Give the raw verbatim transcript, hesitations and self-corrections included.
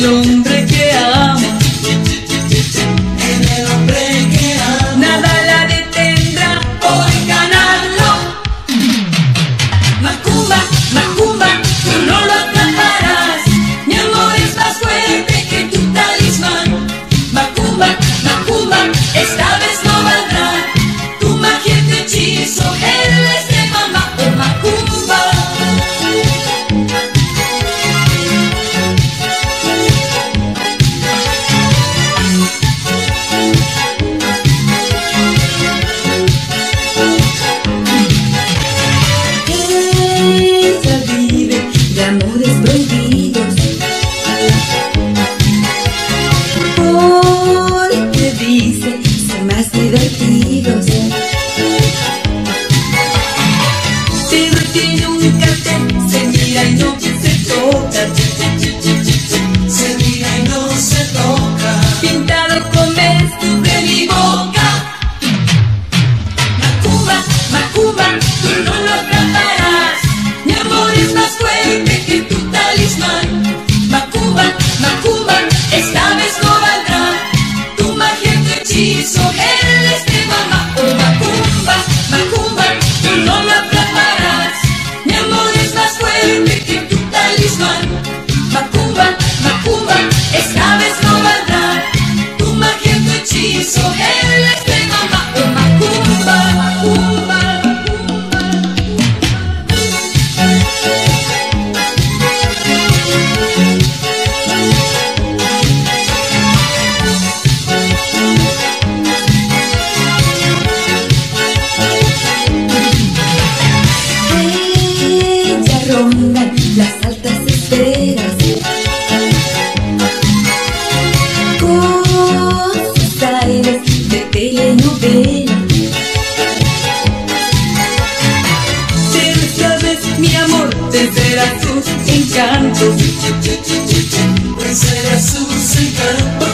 el hombre que ama, en el hombre que ama. nada la detendrá por ganarlo. Macumba, Macumba, tú no lo atraparás. Mi amor es más fuerte que tu talismán. Macumba, Macumba, esta vez no valdrá. Tu magia y tu hechizo, él es de mamá. Oh, Macumba. Ella vive de amores prohibidos, porque dice ser más divertidos. Pero tiene un cartel, se mira y no se toca, Se mira y no se toca. pintado con besos de mi boca. Macumba, Macumba, tú no lo atraparás. Mi amor es más fuerte que tu talismán. Macumba, Macumba, esta vez no valdrá. Tu magia y tu hechizo, él es de mamá. Oh, Macumba, Macumba, tú no lo atraparás. Mi amor es más fuerte que tu talismán. Macumba, Macumba, esta vez no valdrá. Tu magia y tu hechizo, él es de mamá. Oh, Macumba, Macumba, Macumba. Ella ronda las altas esferas con sus aires de telenovela. Pero esta vez mi amor vencerá sus encantos, Vencerá sus encantos.